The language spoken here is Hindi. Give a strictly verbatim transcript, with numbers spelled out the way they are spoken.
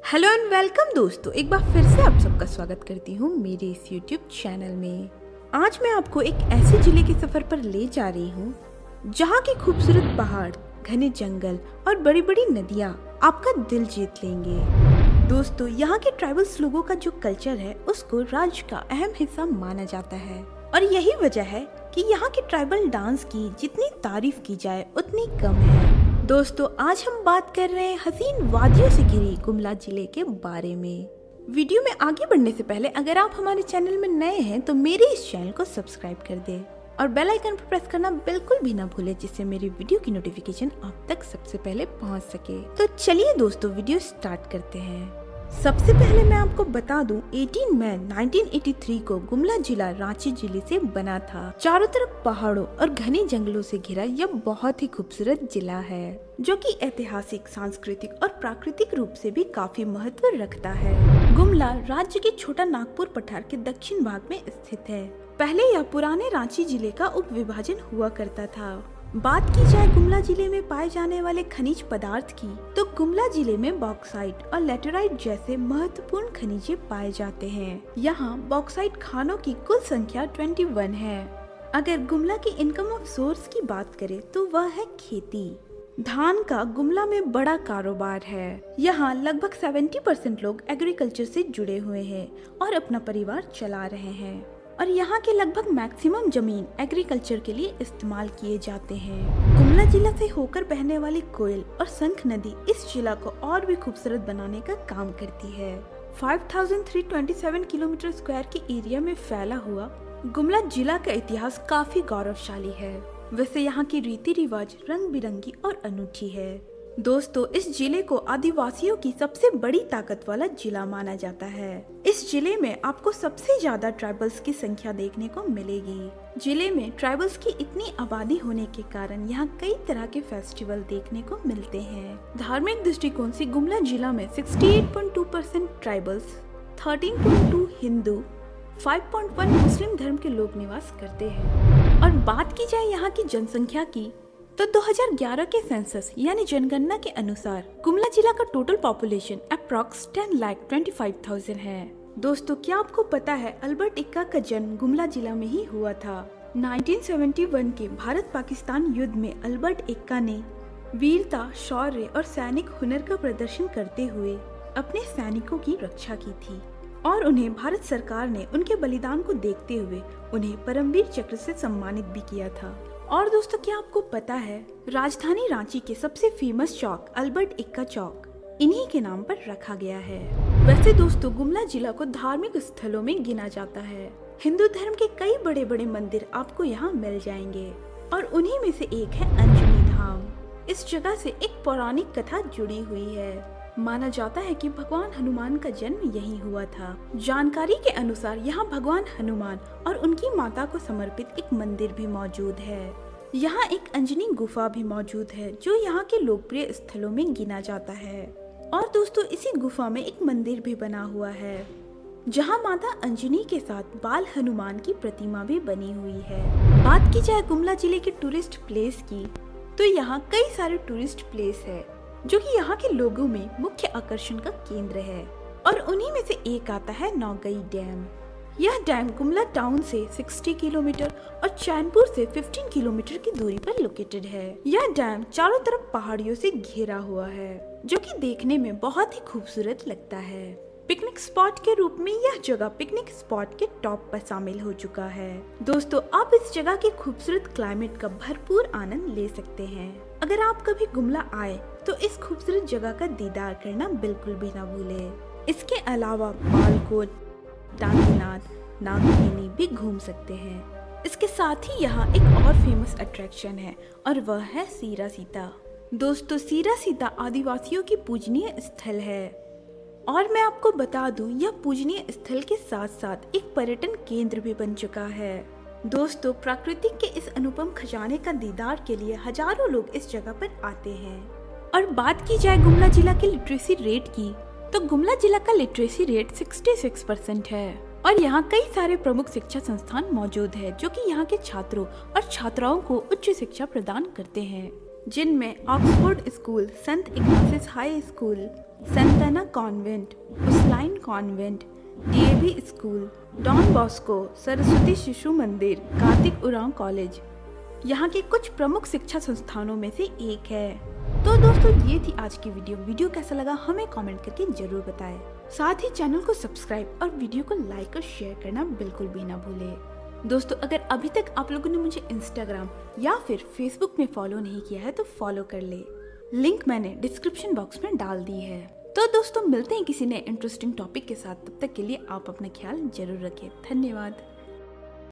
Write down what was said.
हेलो एंड वेलकम दोस्तों, एक बार फिर से आप सबका स्वागत करती हूँ मेरे इस यूट्यूब चैनल में। आज मैं आपको एक ऐसे जिले के सफर पर ले जा रही हूँ जहाँ के खूबसूरत पहाड़, घने जंगल और बड़ी बड़ी नदियाँ आपका दिल जीत लेंगे। दोस्तों, यहाँ के ट्राइबल्स लोगों का जो कल्चर है उसको राज्य का अहम हिस्सा माना जाता है और यही वजह है कि यहाँ के ट्राइबल डांस की जितनी तारीफ की जाए उतनी कम है। दोस्तों, आज हम बात कर रहे हैं हसीन वादियों से घिरी गुमला जिले के बारे में। वीडियो में आगे बढ़ने से पहले अगर आप हमारे चैनल में नए हैं तो मेरे इस चैनल को सब्सक्राइब कर दें और बेल आइकन पर प्रेस करना बिल्कुल भी ना भूलें, जिससे मेरी वीडियो की नोटिफिकेशन आप तक सबसे पहले पहुंच सके। तो चलिए दोस्तों, वीडियो स्टार्ट करते हैं। सबसे पहले मैं आपको बता दूं, अठारह मई उन्नीस सौ तिरासी को गुमला जिला रांची जिले से बना था। चारों तरफ पहाड़ों और घने जंगलों से घिरा यह बहुत ही खूबसूरत जिला है जो कि ऐतिहासिक, सांस्कृतिक और प्राकृतिक रूप से भी काफी महत्व रखता है। गुमला राज्य के छोटा नागपुर पठार के दक्षिण भाग में स्थित है। पहले यह पुराने रांची जिले का उप विभाजन हुआ करता था। बात की जाए गुमला जिले में पाए जाने वाले खनिज पदार्थ की, तो गुमला जिले में बॉक्साइट और लेटेराइट जैसे महत्वपूर्ण खनिजे पाए जाते हैं। यहाँ बॉक्साइट खानों की कुल संख्या इक्कीस है। अगर गुमला की इनकम ऑफ सोर्स की बात करें तो वह है खेती। धान का गुमला में बड़ा कारोबार है। यहाँ लगभग सत्तर परसेंट लोग एग्रीकल्चर से जुड़े हुए हैं और अपना परिवार चला रहे हैं और यहाँ के लगभग मैक्सिमम जमीन एग्रीकल्चर के लिए इस्तेमाल किए जाते हैं। गुमला जिला से होकर बहने वाली कोयल और शंख नदी इस जिला को और भी खूबसूरत बनाने का काम करती है। पाँच हज़ार तीन सौ सत्ताईस किलोमीटर स्क्वायर के एरिया में फैला हुआ गुमला जिला का इतिहास काफी गौरवशाली है। वैसे यहाँ की रीति रिवाज रंग बिरंगी और अनूठी है। दोस्तों, इस जिले को आदिवासियों की सबसे बड़ी ताकत वाला जिला माना जाता है। इस जिले में आपको सबसे ज्यादा ट्राइबल्स की संख्या देखने को मिलेगी। जिले में ट्राइबल्स की इतनी आबादी होने के कारण यहाँ कई तरह के फेस्टिवल देखने को मिलते हैं। धार्मिक दृष्टिकोण से गुमला जिला में अड़सठ पॉइंट दो परसेंट ट्राइबल्स, तेरह पॉइंट दो हिंदू, पाँच पॉइंट एक मुस्लिम धर्म के लोग निवास करते हैं। और बात की जाए यहाँ की जनसंख्या की, तो दो हज़ार ग्यारह के सेंसस यानी जनगणना के अनुसार गुमला जिला का टोटल पॉपुलेशन अप्रॉक्स दस लाख पच्चीस हज़ार है। दोस्तों, क्या आपको पता है अल्बर्ट एक्का का जन्म गुमला जिला में ही हुआ था। उन्नीस सौ इकहत्तर के भारत पाकिस्तान युद्ध में अल्बर्ट एक्का ने वीरता, शौर्य और सैनिक हुनर का प्रदर्शन करते हुए अपने सैनिकों की रक्षा की थी और उन्हें भारत सरकार ने उनके बलिदान को देखते हुए उन्हें परमवीर चक्र से सम्मानित भी किया था। और दोस्तों, क्या आपको पता है राजधानी रांची के सबसे फेमस चौक अल्बर्ट एक्का चौक इन्हीं के नाम पर रखा गया है। वैसे दोस्तों, गुमला जिला को धार्मिक स्थलों में गिना जाता है। हिंदू धर्म के कई बड़े बड़े मंदिर आपको यहाँ मिल जाएंगे और उन्हीं में से एक है अंजनी धाम। इस जगह से एक पौराणिक कथा जुड़ी हुई है। माना जाता है कि भगवान हनुमान का जन्म यहीं हुआ था। जानकारी के अनुसार यहाँ भगवान हनुमान और उनकी माता को समर्पित एक मंदिर भी मौजूद है। यहाँ एक अंजनी गुफा भी मौजूद है जो यहाँ के लोकप्रिय स्थलों में गिना जाता है। और दोस्तों, इसी गुफा में एक मंदिर भी बना हुआ है जहाँ माता अंजनी के साथ बाल हनुमान की प्रतिमा भी बनी हुई है। बात की जाए गुमला जिले के टूरिस्ट प्लेस की, तो यहाँ कई सारे टूरिस्ट प्लेस है जो कि यहाँ के लोगों में मुख्य आकर्षण का केंद्र है और उन्हीं में से एक आता है नौगई डैम। यह डैम गुमला टाउन से साठ किलोमीटर और चैनपुर से पंद्रह किलोमीटर की दूरी पर लोकेटेड है। यह डैम चारों तरफ पहाड़ियों से घिरा हुआ है जो कि देखने में बहुत ही खूबसूरत लगता है। पिकनिक स्पॉट के रूप में यह जगह पिकनिक स्पॉट के टॉप पर शामिल हो चुका है। दोस्तों, आप इस जगह के खूबसूरत क्लाइमेट का भरपूर आनंद ले सकते हैं। अगर आप कभी गुमला आए तो इस खूबसूरत जगह का दीदार करना बिल्कुल भी ना भूलें। इसके अलावा बालकोट, डांगीनाथ, नागफेनी भी घूम सकते हैं। इसके साथ ही यहाँ एक और फेमस अट्रैक्शन है और वह है सीरा सीता। दोस्तों, सीरा सीता आदिवासियों की पूजनीय स्थल है और मैं आपको बता दूं, यह पूजनीय स्थल के साथ साथ एक पर्यटन केंद्र भी बन चुका है। दोस्तों, प्रकृति के इस अनुपम खजाने का दीदार के लिए हजारों लोग इस जगह पर आते हैं। और बात की जाए गुमला जिला के लिटरेसी रेट की, तो गुमला जिला का लिटरेसी रेट छियासठ परसेंट है और यहाँ कई सारे प्रमुख शिक्षा संस्थान मौजूद है जो कि यहाँ के छात्रों और छात्राओं को उच्च शिक्षा प्रदान करते हैं। जिनमें Oxford school, saint Ignatius high school, saint Anna convent, Ursuline convent, DAV school, Don Bosco, Saraswati Shishu Mandir, Kartik Oraon college यहाँ के कुछ प्रमुख शिक्षा संस्थानों में से एक है। तो दोस्तों ये थी आज की वीडियो। वीडियो कैसा लगा हमें कमेंट करके जरूर बताएं। साथ ही चैनल को सब्सक्राइब और वीडियो को लाइक और शेयर करना बिल्कुल भी ना भूलें। दोस्तों अगर अभी तक आप लोगों ने मुझे इंस्टाग्राम या फिर फेसबुक में फॉलो नहीं किया है तो फॉलो कर ले, लिंक मैंने डिस्क्रिप्शन बॉक्स में डाल दी है। तो दोस्तों मिलते हैं किसी नए इंटरेस्टिंग टॉपिक के साथ, तब तक के लिए आप अपना ख्याल जरूर रखें। धन्यवाद।